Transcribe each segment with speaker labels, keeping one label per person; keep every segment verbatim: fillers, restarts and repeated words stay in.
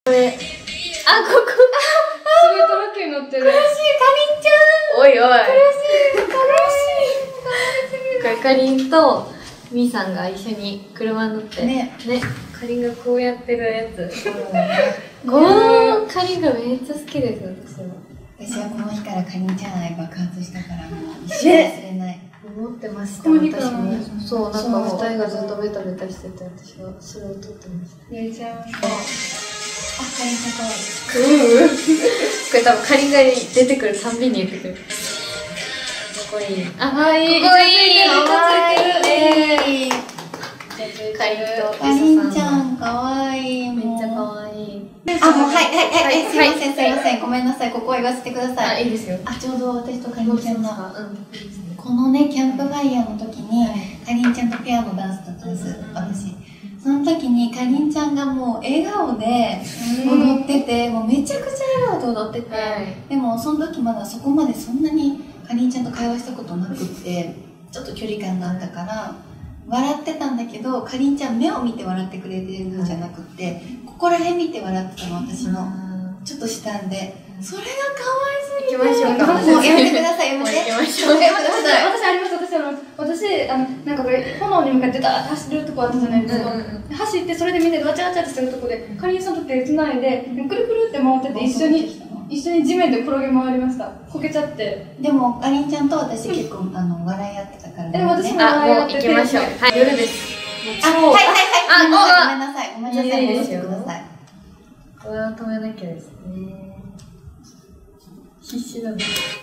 Speaker 1: これ、あ、ここ。
Speaker 2: すごいトラックに乗ってる。
Speaker 1: 苦しい、かりんちゃん。おいおい。苦しい、悲しい。これ、かりんと、みーさんが一緒に車に乗って。ね。ね。かりんがこうやってるやつ。このかりんがめっちゃ好きです、私は。
Speaker 3: 私はこの日からかりんちゃん愛爆発したから、もう一生忘れない。
Speaker 1: 思ってました、私も。そう、なんか二人がずっとベタベタしてて、私はそれを撮ってました。
Speaker 2: めちゃめちゃ。
Speaker 3: あ、かりんちゃんかわいい。
Speaker 1: うん。これ多分かりんが出てくるたんびに言ってくる。ここいい。あ、かわいい。ここいい。かわいい。かりんと
Speaker 3: かりんちゃんかわいい。
Speaker 1: めっちゃかわいい。
Speaker 3: あ、もうはいはいはい、すいませんすいません、ごめんなさい、ここは言わせてください。
Speaker 1: あ、いいですよ。
Speaker 3: あ、ちょうど私とかりんちゃんが
Speaker 1: うん
Speaker 3: このね、キャンプファイヤーの時にかりんちゃんとペアのダンスだったんです、私。その時にかりんちゃんがもう笑顔で踊ってて、もうめちゃくちゃ笑顔で踊ってて、でもその時まだそこまでそんなにかりんちゃんと会話したことなくってちょっと距離感があったから笑ってたんだけど、かりんちゃん目を見て笑ってくれてるんじゃなくて、ここら辺見て笑ってたの、私のちょっと下で。それが可愛すぎて。
Speaker 1: 行きましょうか。
Speaker 3: もうやめてください、やめて。
Speaker 1: 行きましょう。
Speaker 2: え、待って、私あります、私あの、私、あの、なんかこれ、炎に向かってダーッと走るとこあったじゃないですか。走って、それでみんなでわちゃわちゃってするとこで、かりんさんと手繋いで、くるくるって回ってて、一緒に、一緒に地面で転げ回りました。こけちゃって。
Speaker 3: でも、かりんちゃんと私結構、あの、笑い合ってたからね。
Speaker 2: でも私も
Speaker 1: あ、
Speaker 2: 笑い合ってて。
Speaker 1: もう行きましょう。はい、夜です。
Speaker 3: あ、はいはいはい。ごめんなさい、ごめんなさい。ごめんなさい、戻してください。
Speaker 1: これは止めなきゃですね。必死だね。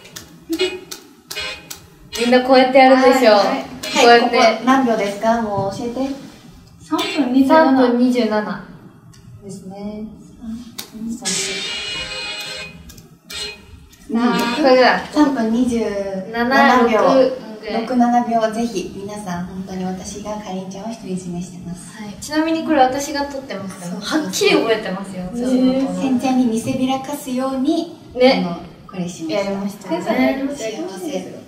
Speaker 1: みんなこうやってやるでしょ。こうやって。
Speaker 3: 何秒ですか？もう教えて。
Speaker 2: さんぷんにじゅうなな。
Speaker 1: さんぷんにじゅうなな
Speaker 3: ですね。
Speaker 1: これだ。
Speaker 3: さんぷんにじゅうななびょう。ろく、ななびょう、ぜひ皆さん、本当に私がかりんちゃんを独り占めしてます。
Speaker 1: はい。ちなみにこれ私が撮ってますから、はっきり覚えてますよ。
Speaker 3: せんちゃんに見せびらかすように、
Speaker 1: ね。
Speaker 3: これしました。
Speaker 1: やりましたね。
Speaker 2: 先生やりました。
Speaker 3: 幸せ。